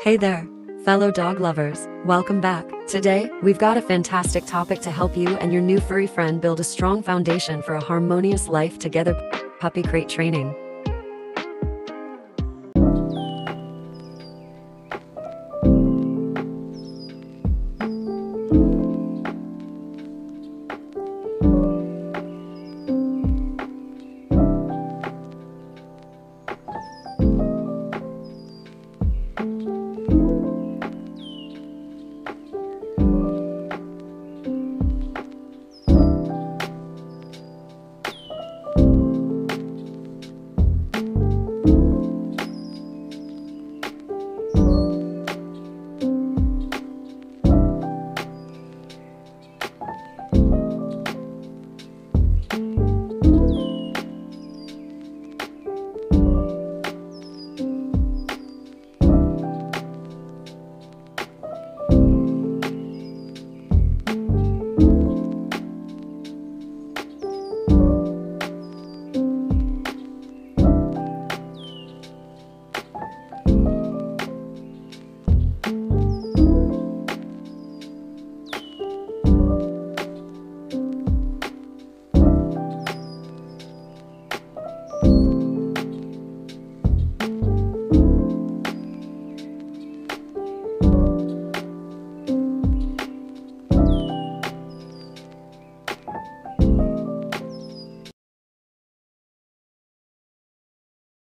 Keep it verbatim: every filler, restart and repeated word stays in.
Hey there, fellow dog lovers, welcome back. Today, we've got a fantastic topic to help you and your new furry friend build a strong foundation for a harmonious life together: puppy crate training.